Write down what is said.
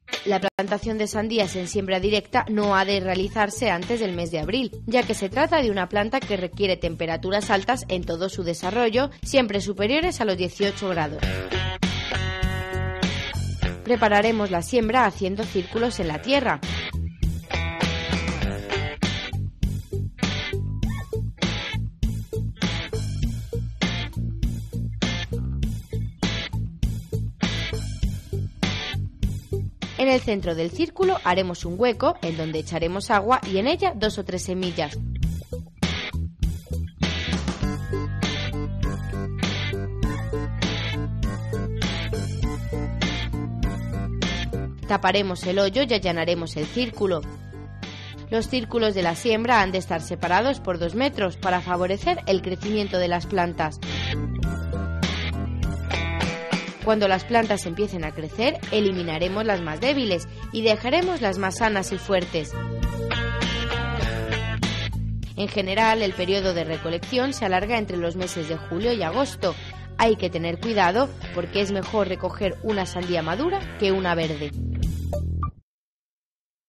La plantación de sandías en siembra directa no ha de realizarse antes del mes de abril, ya que se trata de una planta que requiere temperaturas altas en todo su desarrollo, siempre superiores a los 18 grados. Prepararemos la siembra haciendo círculos en la tierra. En el centro del círculo haremos un hueco en donde echaremos agua y en ella 2 o 3 semillas. Taparemos el hoyo y allanaremos el círculo. Los círculos de la siembra han de estar separados por 2 metros para favorecer el crecimiento de las plantas. Cuando las plantas empiecen a crecer, eliminaremos las más débiles y dejaremos las más sanas y fuertes. En general, el periodo de recolección se alarga entre los meses de julio y agosto. Hay que tener cuidado porque es mejor recoger una sandía madura que una verde.